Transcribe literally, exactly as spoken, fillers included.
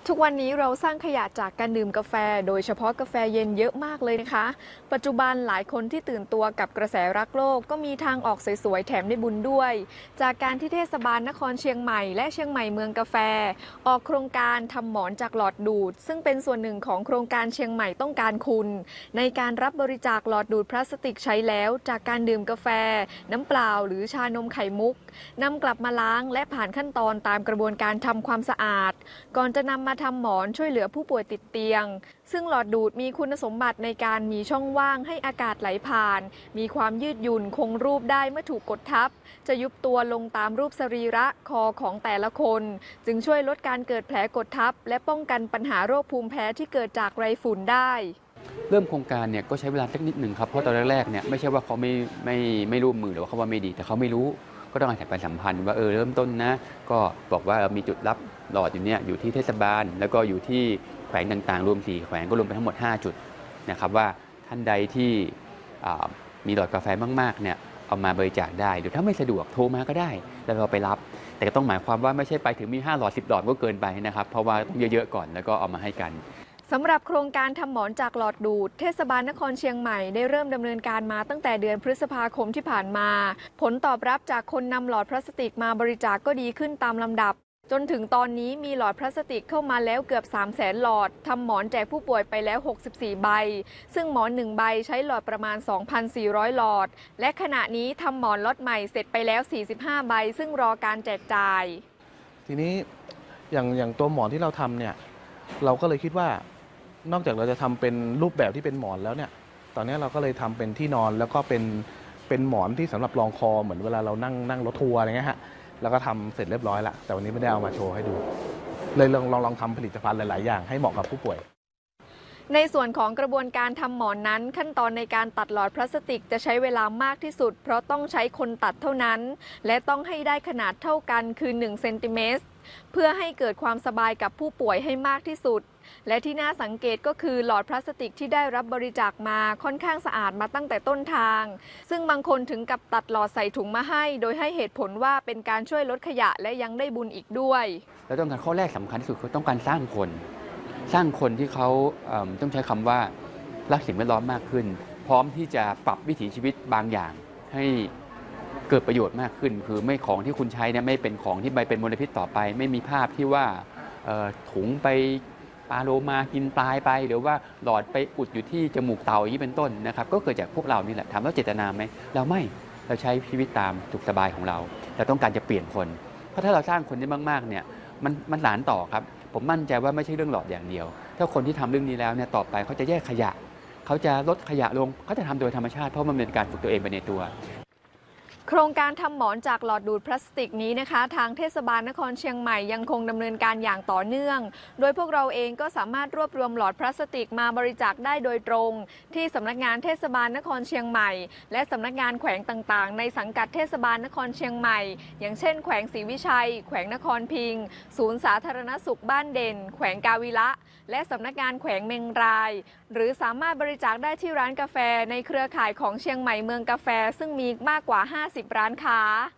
ทุกวันนี้เราสร้างขยะจากการดื่มกาแฟโดยเฉพาะกาแฟเย็นเยอะมากเลยนะคะปัจจุบันหลายคนที่ตื่นตัวกับกระแสรักโลกก็มีทางออกสวยๆแถมได้บุญด้วยจากการที่เทศบาลนครเชียงใหม่และเชียงใหม่เมืองกาแฟออกโครงการทำหมอนจากหลอดดูดซึ่งเป็นส่วนหนึ่งของโครงการเชียงใหม่ต้องการคุณในการรับบริจาคหลอดดูดพลาสติกใช้แล้วจากการดื่มกาแฟน้ำเปล่าหรือชานมไข่มุกนำกลับมาล้างและผ่านขั้นตอนตามกระบวนการทำความสะอาดก่อนจะนำมาทำหมอนช่วยเหลือผู้ป่วยติดเตียงซึ่งหลอดดูดมีคุณสมบัติในการมีช่องว่างให้อากาศไหลผ่านมีความยืดหยุ่นคงรูปได้เมื่อถูกกดทับจะยุบตัวลงตามรูปสรีระคอของแต่ละคนจึงช่วยลดการเกิดแผลกดทับและป้องกันปัญหาโรคภูมิแพ้ที่เกิดจากไรฝุ่นได้เริ่มโครงการเนี่ยก็ใช้เวลาสักนิดหนึ่งครับเพราะตอนแรกๆเนี่ยไม่ใช่ว่าเขาไม่ไม่ไม่ร่วมมือหรือว่าเขาว่าไม่ดีแต่เขาไม่รู้ก็ต้องอาศัยประสัมพันธ์ว่าเออเริ่มต้นนะก็บอกว่ามีจุดรับหลอดอยู่เนี่ยอยู่ที่เทศบาลแล้วก็อยู่ที่แขวงต่างๆรวมสี่แขวงก็รวมไปทั้งหมดห้าจุดนะครับว่าท่านใดที่มีหลอดกาแฟมากๆเนี่ยเอามาบริจาคได้หรือถ้าไม่สะดวกโทรมาก็ได้แล้วเราไปรับแต่ก็ต้องหมายความว่าไม่ใช่ไปถึงมีห้าหลอดสิบหลอดก็เกินไปนะครับเพราะว่าต้องเยอะๆก่อนแล้วก็เอามาให้กันสำหรับโครงการทำหมอนจากหลอดดูดเทศบาลนครเชียงใหม่ได้เริ่มดำเนินการมาตั้งแต่เดือนพฤษภาคมที่ผ่านมาผลตอบรับจากคนนำหลอดพลาสติกมาบริจาค ก็ดีขึ้นตามลำดับจนถึงตอนนี้มีหลอดพลาสติกเข้ามาแล้วเกือบ สามแสน หลอดทำหมอนแจกผู้ป่วยไปแล้วหกสิบสี่ใบซึ่งหมอนหนึ่งใบใช้หลอดประมาณ สองพันสี่ร้อย หลอดและขณะนี้ทำหมอนล็อตใหม่เสร็จไปแล้วสี่สิบห้าใบซึ่งรอการแจกจ่ายทีนี้อย่างอย่างตัวหมอนที่เราทำเนี่ยเราก็เลยคิดว่านอกจากเราจะทำเป็นรูปแบบที่เป็นหมอนแล้วเนี่ยตอนนี้เราก็เลยทำเป็นที่นอนแล้วก็เป็นเป็นหมอนที่สำหรับรองคอเหมือนเวลาเรานั่งนั่งรถทัวร์อะไรเงี้ยฮะแล้วก็ทำเสร็จเรียบร้อยละแต่วันนี้ไม่ได้เอามาโชว์ให้ดูเลยลองลองลองทำผลิตภัณฑ์หลายๆอย่างให้เหมาะกับผู้ป่วยในส่วนของกระบวนการทำหมอนนั้นขั้นตอนในการตัดหลอดพลาสติกจะใช้เวลามากที่สุดเพราะต้องใช้คนตัดเท่านั้นและต้องให้ได้ขนาดเท่ากันคือหนึ่งเซนติเมตรเพื่อให้เกิดความสบายกับผู้ป่วยให้มากที่สุดและที่น่าสังเกตก็คือหลอดพลาสติกที่ได้รับบริจาคมาค่อนข้างสะอาดมาตั้งแต่ต้นทางซึ่งบางคนถึงกับตัดหลอดใส่ถุงมาให้โดยให้เหตุผลว่าเป็นการช่วยลดขยะและยังได้บุญอีกด้วยแล้วต้องการข้อแรกสำคัญที่สุดคือต้องการสร้างคนสร้างคนที่เขาต้องใช้คำว่ารักสิ่งแวดล้อมมากขึ้นพร้อมที่จะปรับวิถีชีวิตบางอย่างให้เกิดประโยชน์มากขึ้นคือไม่ของที่คุณใช้เนี่ยไม่เป็นของที่ไปเป็นมลพิษต่อไปไม่มีภาพที่ว่าถุงไปปลาโลมากินตายไปหรือว่าหลอดไปอุดอยู่ที่จมูกเต่าอย่างนี้เป็นต้นนะครับก็เกิดจากพวกเรานี่แหละถามว่าเจตนาไหมเราไม่เราใช้ชีวิตตามสุขสบายของเราเราต้องการจะเปลี่ยนคนเพราะถ้าเราสร้างคนได้มากๆเนี่ยมันมันหลานต่อครับผมมั่นใจว่าไม่ใช่เรื่องหลอดอย่างเดียวถ้าคนที่ทำเรื่องนี้แล้วเนี่ยต่อไปเขาจะแยกขยะเขาจะลดขยะลงเขาจะทำโดยธรรมชาติเพราะมันเป็นการฝึกตัวเองไปในตัวโครงการทำหมอนจากหลอดดูดพลาสติกนี้นะคะทางเทศบาลนครเชียงใหม่ยังคงดำเนินการอย่างต่อเนื่องโดยพวกเราเองก็สามารถรวบรวมหลอดพลาสติกมาบริจาคได้โดยตรงที่สำนักงานเทศบาลนครเชียงใหม่และสำนักงานแขวงต่างๆในสังกัดเทศบาลนครเชียงใหม่อย่างเช่นแขวงศรีวิชัยแขวงนครพิงค์ศูนย์สาธารณสุขบ้านเด่นแขวงกาวิระและสำนักงานแขวงเมงรายหรือสามารถบริจาคได้ที่ร้านกาแฟในเครือข่ายของเชียงใหม่เมืองกาแฟซึ่งมีมากกว่าห้าสิบร้านค้า